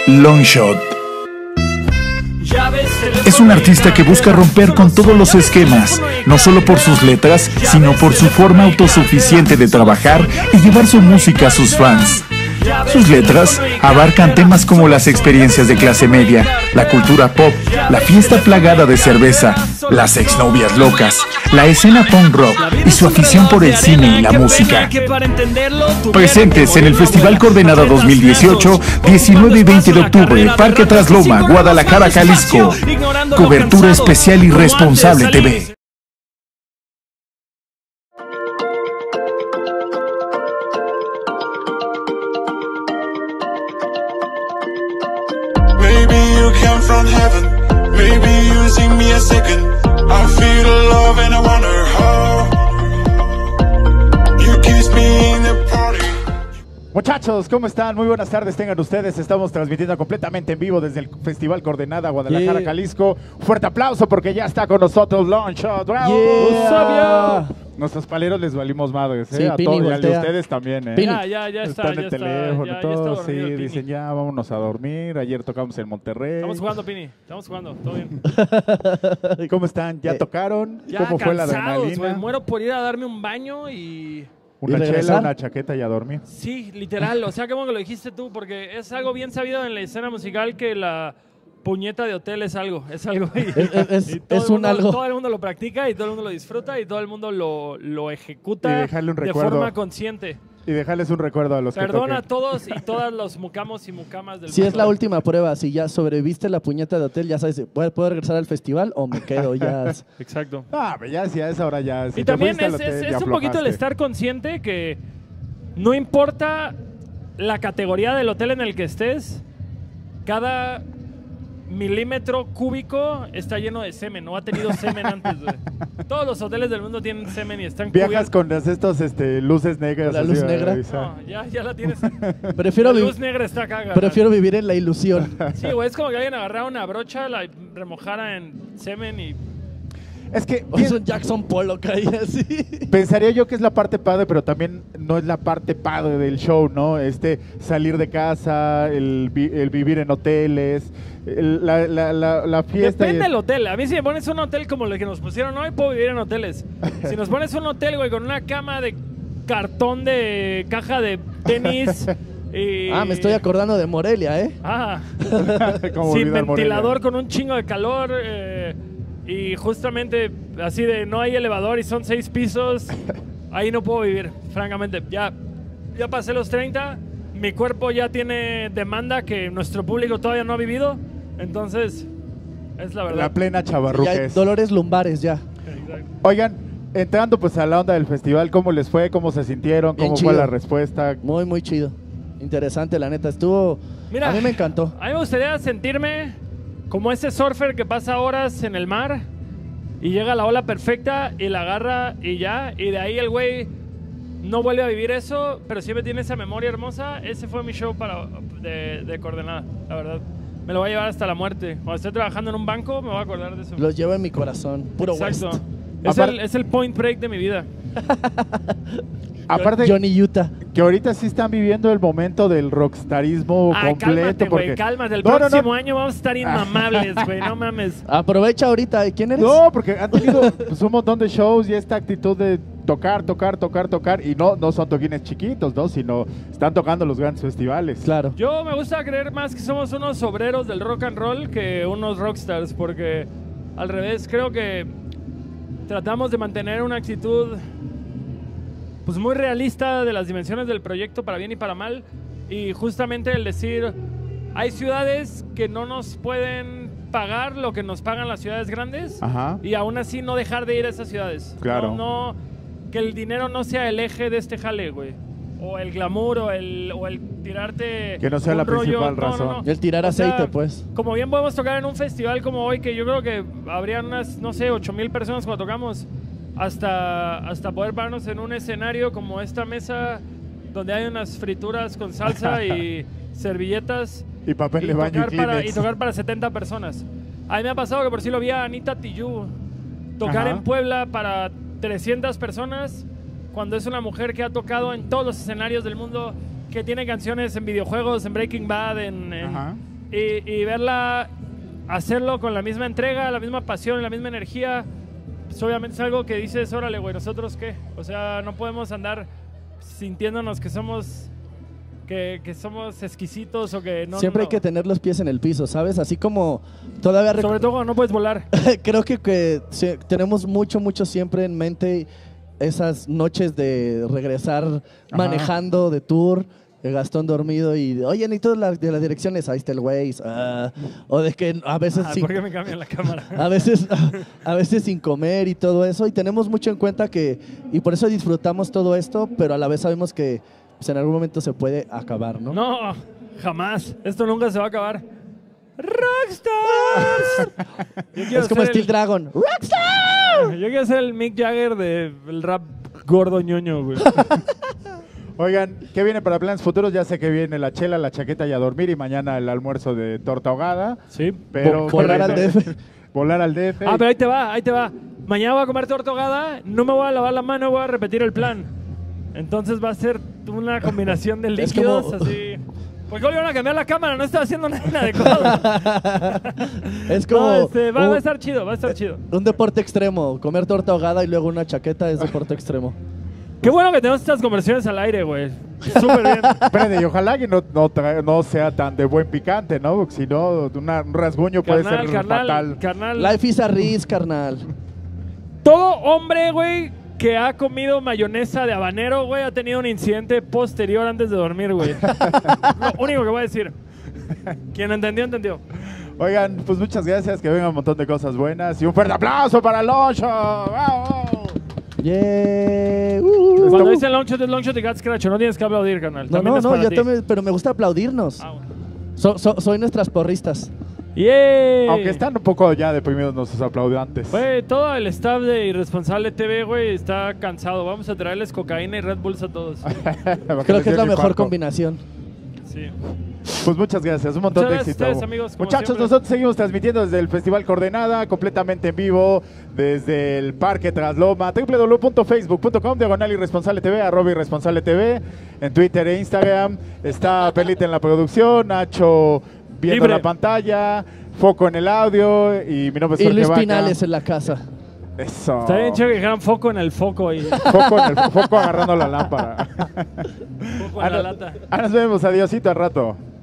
Longshot. Es un artista que busca romper con todos los esquemas, no solo por sus letras, sino por su forma autosuficiente de trabajar y llevar su música a sus fans. Sus letras abarcan temas como las experiencias de clase media, la cultura pop, la fiesta plagada de cerveza, las exnovias locas, la escena punk rock y su afición por el cine y la música. Presentes en el Festival Coordenada 2018, 19 y 20 de octubre, Parque Trasloma, Guadalajara, Jalisco. Cobertura especial y responsable TV. Come from heaven, maybe you sing me a second. I feel the love and I wonder how you kiss me in the party. Muchachos, ¿cómo están? Muy buenas tardes tengan ustedes. Estamos transmitiendo completamente en vivo desde el Festival Coordenada Guadalajara, Jalisco. Fuerte aplauso porque ya está con nosotros Longshot. ¡Bravo! Nuestros paleros les valimos madres, Sí, a Pini, todos, y a voltea. ustedes también, Ya está, Están en ya el teléfono, está, todos, dormido el Pini. dicen ya, vámonos a dormir. Ayer tocamos en Monterrey. Estamos jugando, Pini. Estamos jugando, todo bien. ¿Cómo están? ¿Ya tocaron? Ya ¿Cómo fue la cansados, adrenalina? güey. Muero por ir a darme un baño y... Una ¿Y chela, regresar? una chaqueta y a dormir. Sí, literal. O sea, qué bueno que lo dijiste tú, porque es algo bien sabido en la escena musical que la puñeta de hotel es algo. Es algo. Y todo Es el un mundo, algo. Todo el mundo lo practica y todo el mundo lo disfruta y todo el mundo lo ejecuta Y dejarle un de recuerdo. forma consciente. Y dejarles un recuerdo a los Perdona a que todos y todas los mucamos y mucamas del Si mundo. es la última prueba, si ya sobreviviste la puñeta de hotel, ya sabes, ¿puedo regresar al festival o me quedo ya? Exacto. Ah, pero ya si a esa hora ya. Si Y te también fuiste al es hotel, ya un poquito el aflojaste. estar consciente que no importa la categoría del hotel en el que estés, cada milímetro cúbico está lleno de semen, no ha tenido semen antes, güey. Todos los hoteles del mundo tienen semen y están Viajas cubiertos. con estos luces negras. La así, luz negra. avisa. No, ya la tienes. Prefiero, La vi- luz negra está acá, prefiero vivir en la ilusión. Sí, güey, es como que alguien agarrara una brocha, la remojara en semen y... Es que O es un Jackson Pollock ahí así. pensaría yo que es la parte padre, pero también no es la parte padre del show, ¿no? Salir de casa, el vivir en hoteles, la fiesta. Depende del hotel. A mí si me pones un hotel como el que nos pusieron hoy, puedo vivir en hoteles. Si nos pones un hotel, güey, con una cama de cartón de caja de tenis y... Me estoy acordando de Morelia, ¿eh? Como sin olvidar Morelia. ventilador, con un chingo de calor y justamente así de no hay elevador y son 6 pisos, ahí no puedo vivir, francamente. Ya pasé los 30, mi cuerpo ya tiene demanda que nuestro público todavía no ha vivido, entonces es la verdad. La plena Ya chavarruca hay es. dolores lumbares ya. Exacto. Oigan, entrando pues a la onda del festival, ¿cómo les fue? ¿Cómo se sintieron? Bien ¿Cómo chido. fue la respuesta? Muy, muy chido. Interesante, la neta. Mira, A mí me encantó. A mí me gustaría sentirme como ese surfer que pasa horas en el mar y llega la ola perfecta y la agarra y ya, y de ahí el güey no vuelve a vivir eso, pero siempre tiene esa memoria hermosa. Ese fue mi show de Coordenada, la verdad. Me lo voy a llevar hasta la muerte. Cuando esté trabajando en un banco, me voy a acordar de eso. Los llevo en mi corazón. Puro Exacto. West. Es el point break de mi vida. Aparte, Johnny Utah. que ahorita sí están viviendo el momento del rockstarismo completo. Cálmate, porque... güey, cálmate. El No, no, no. próximo año vamos a estar inmamables, güey, no mames. Aprovecha ahorita. ¿Quién eres? No, porque han tenido pues, un montón de shows y esta actitud de tocar, y no son toquines chiquitos, ¿no? Sino están tocando los grandes festivales. Claro. Yo me gusta creer más que somos unos obreros del rock and roll que unos rockstars, porque al revés, creo que tratamos de mantener una actitud pues muy realista de las dimensiones del proyecto para bien y para mal, y justamente el decir, hay ciudades que no nos pueden pagar lo que nos pagan las ciudades grandes, Ajá. y aún así no dejar de ir a esas ciudades. Claro. No, que el dinero no sea el eje de este jale, güey. O el glamour, o el tirarte Que no sea un la rollo. principal razón. El tirar O sea, aceite, pues. Como bien podemos tocar en un festival como hoy, que yo creo que habrían unas, no sé, 8,000 personas cuando tocamos, hasta poder pararnos en un escenario como esta mesa donde hay unas frituras con salsa y servilletas Y papel de baño y Kleenex. tocar para 70 personas. A mí me ha pasado que por si lo vi a Anita Tijoux tocar Ajá. en Puebla para 300 personas, cuando es una mujer que ha tocado en todos los escenarios del mundo, que tiene canciones en videojuegos, en Breaking Bad, Ajá. y verla hacerlo con la misma entrega, la misma pasión, la misma energía, pues obviamente es algo que dices, órale, güey, ¿nosotros qué? O sea, no podemos andar sintiéndonos que somos exquisitos o que no. Siempre hay que tener los pies en el piso, ¿sabes? Así como todavía... Sobre todo cuando no puedes volar. Creo que sí, tenemos mucho siempre en mente esas noches de regresar manejando de tour, Gastón dormido y, oye, necesito de las direcciones, ahí está el Waze. O de que a veces... ¿Por qué me cambian la cámara? A veces sin comer y todo eso. Y tenemos mucho en cuenta que... Y por eso disfrutamos todo esto, pero a la vez sabemos que pues, en algún momento se puede acabar, ¿no? No, jamás. Esto nunca se va a acabar. ¡Rockstars! Es como Steel Dragon. ¡Rockstar! Yo quiero ser el Mick Jagger del rap gordo ñoño, güey. Oigan, ¿qué viene para planes futuros? Ya sé que viene la chela, la chaqueta y a dormir y mañana el almuerzo de torta ahogada. Sí. Pero Volar al DF. Volar al DF. Ah, pero ahí te va. Mañana voy a comer torta ahogada, no me voy a lavar la mano, voy a repetir el plan. Entonces va a ser una combinación de Es líquidos como- así. ¿Por qué volvieron a cambiar la cámara? No estaba haciendo nada inadecuado. Es como No, va a estar chido, va a estar chido. un deporte extremo. Comer torta ahogada y luego una chaqueta es deporte extremo. Qué bueno que tenemos estas conversiones al aire, güey. Súper bien. Espérate, y ojalá que no sea tan de buen picante, ¿no? Porque si no, un rasguño puede ser fatal. Carnal. Life is a risk, carnal. Todo hombre, güey, que ha comido mayonesa de habanero, güey, ha tenido un incidente posterior antes de dormir, güey. Lo único que voy a decir. Quien entendió, entendió. Oigan, pues muchas gracias, que vengan un montón de cosas buenas y un fuerte aplauso para Loncho. ¡Bravo! Yeah. Cuando dicen long shot es long shot y cat scratch, no tienes que aplaudir, carnal. No, También es para yo ti. también, pero me gusta aplaudirnos. Ah, bueno. Soy nuestras porristas. ¡Yay! Aunque están un poco ya deprimidos nuestros aplaudantes. Güey, todo el staff de Irresponsable TV, güey, está cansado. Vamos a traerles cocaína y Red Bulls a todos. Creo que es la mejor combinación. Sí. Pues muchas gracias, un montón Muchas de gracias éxito. a ustedes, amigos, como Muchachos, siempre. nosotros seguimos transmitiendo desde el Festival Coordenada, completamente en vivo, desde el Parque Trasloma, www.facebook.com/irresponsable.tv, @irresponsable.tv, en Twitter e Instagram. Está Pelita en la producción, Nacho viendo Libre. la pantalla, Foco en el audio y mi nombre es Y Jorge Luis Vaca. Pinales en la casa. Eso. Está bien chido que dijeran foco en el foco y Foco agarrando la lámpara. foco en la lata. Nos vemos, adiósito al rato.